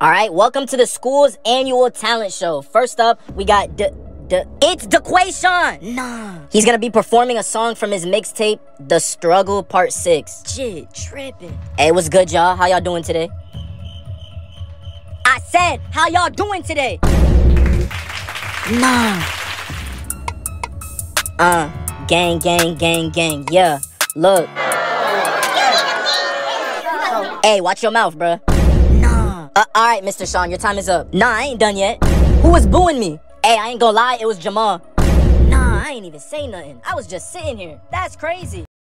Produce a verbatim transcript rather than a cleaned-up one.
All right, welcome to the school's annual talent show. First up, we got D D it's DeQuayshawn. Nah. He's gonna be performing a song from his mixtape, The Struggle Part six. Shit, tripping. Hey, what's good, y'all? How y'all doing today? I said, how y'all doing today? Nah. Uh, gang, gang, gang, gang, yeah. Look. Hey, watch your mouth, bruh. Nah. Uh, alright, Mister Sean, your time is up. Nah, I ain't done yet. Who was booing me? Hey, I ain't gonna lie, it was Jamal. Nah, I ain't even say nothing. I was just sitting here. That's crazy.